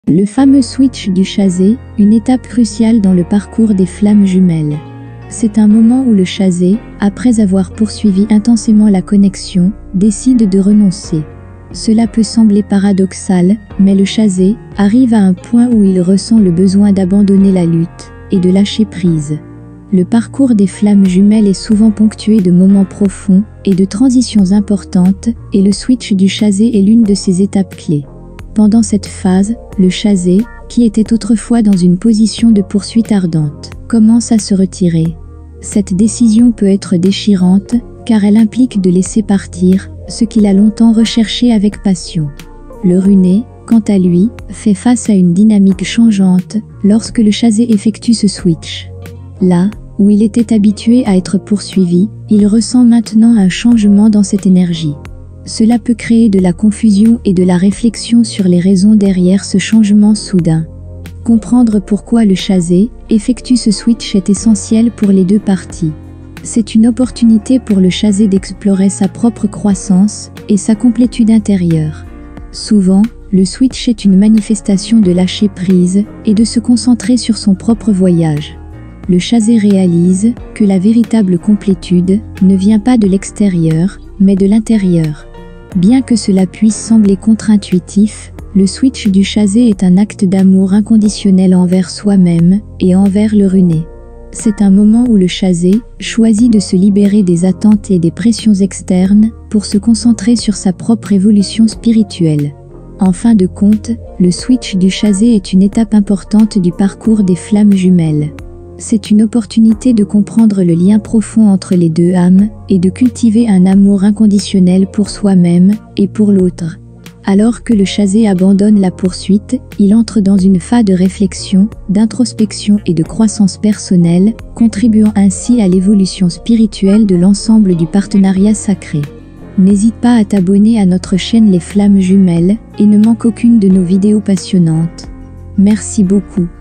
Le fameux switch du chasé, une étape cruciale dans le parcours des flammes jumelles. C'est un moment où le chasé, après avoir poursuivi intensément la connexion, décide de renoncer. Cela peut sembler paradoxal, mais le chasé arrive à un point où il ressent le besoin d'abandonner la lutte et de lâcher prise. Le parcours des flammes jumelles est souvent ponctué de moments profonds et de transitions importantes, et le switch du chasé est l'une de ces étapes clés. Pendant cette phase, le chasé, qui était autrefois dans une position de poursuite ardente, commence à se retirer. Cette décision peut être déchirante, car elle implique de laisser partir ce qu'il a longtemps recherché avec passion. Le runé, quant à lui, fait face à une dynamique changeante lorsque le chasé effectue ce switch. Là où il était habitué à être poursuivi, il ressent maintenant un changement dans cette énergie. Cela peut créer de la confusion et de la réflexion sur les raisons derrière ce changement soudain. Comprendre pourquoi le chasé effectue ce switch est essentiel pour les deux parties. C'est une opportunité pour le chasé d'explorer sa propre croissance et sa complétude intérieure. Souvent, le switch est une manifestation de lâcher prise et de se concentrer sur son propre voyage. Le chasé réalise que la véritable complétude ne vient pas de l'extérieur, mais de l'intérieur. Bien que cela puisse sembler contre-intuitif, le switch du chasé est un acte d'amour inconditionnel envers soi-même et envers le runé. C'est un moment où le chasé choisit de se libérer des attentes et des pressions externes pour se concentrer sur sa propre évolution spirituelle. En fin de compte, le switch du chasé est une étape importante du parcours des flammes jumelles. C'est une opportunité de comprendre le lien profond entre les deux âmes et de cultiver un amour inconditionnel pour soi-même et pour l'autre. Alors que le chasé abandonne la poursuite, il entre dans une phase de réflexion, d'introspection et de croissance personnelle, contribuant ainsi à l'évolution spirituelle de l'ensemble du partenariat sacré. N'hésite pas à t'abonner à notre chaîne Les Flammes Jumelles et ne manque aucune de nos vidéos passionnantes. Merci beaucoup.